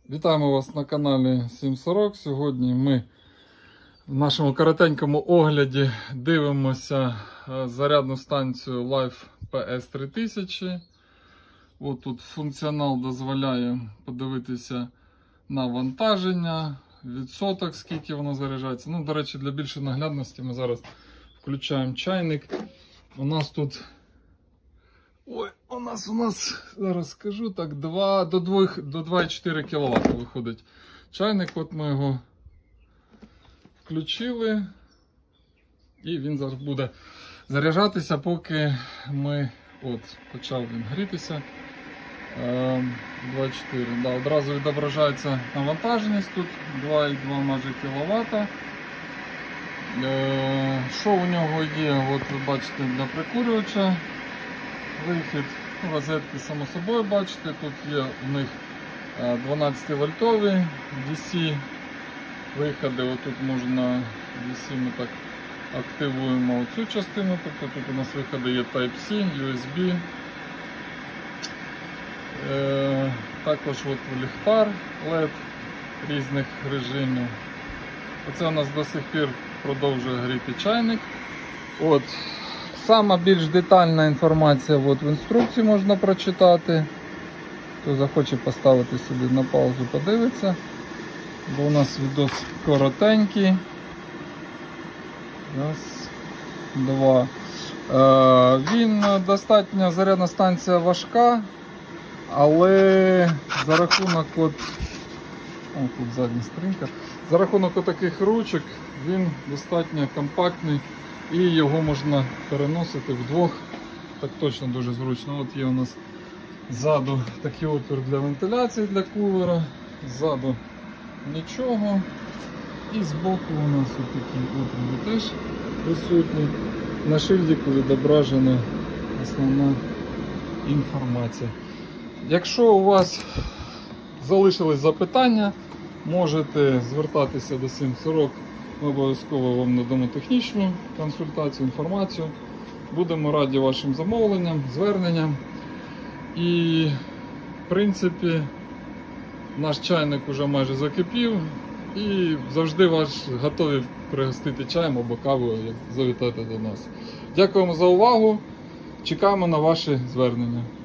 Вітаємо вас на каналі 740. Сьогодні ми в нашому коротенькому огляді дивимося зарядну станцію Life PS3000. От тут функціонал дозволяє подивитися навантаження, відсоток, скільки воно заряджається. Ну, до речі, для більшої наглядності ми зараз включаємо чайник. У нас тут... у нас, зараз скажу так, до 2,4 кВт виходить чайник. От ми його включили. І він зараз буде заряджатися, поки ми... почав він грітися. 2,4. Да, одразу відображається навантаженість тут 2,2 майже кВт. Що у нього є? От ви бачите, для прикурювача вихід, розетки само собою бачите, тут є у них 12 вольтові DC виходи. Отут можна DC, ми так активуємо цю частину, тобто тут у нас виходи є Type-C, USB. Також от ліхтар LED різних режимів. Оце у нас до сих пір продовжує гріти чайник. Сама більш детальна інформація в інструкції можна прочитати. Хто захоче поставити собі на паузу, подивиться. Бо у нас відос коротенький. Раз, два. Він достатньо, зарядна станція важка, але за рахунок тут задня стрінка. За рахунок таких ручок він достатньо компактний. І його можна переносити вдвох, так точно дуже зручно. От є у нас ззаду такий отвір для вентиляції, для кулера, ззаду нічого. І збоку у нас ось такий отвір теж присутній. На шильдику відображена основна інформація. Якщо у вас залишились запитання, можете звертатися до 740. Ми обов'язково вам надамо технічну консультацію, інформацію. Будемо раді вашим замовленням, зверненням. І, в принципі, наш чайник вже майже закипів. І завжди вас готові пригостити чаєм або кавою, як завітати до нас. Дякуємо за увагу. Чекаємо на ваші звернення.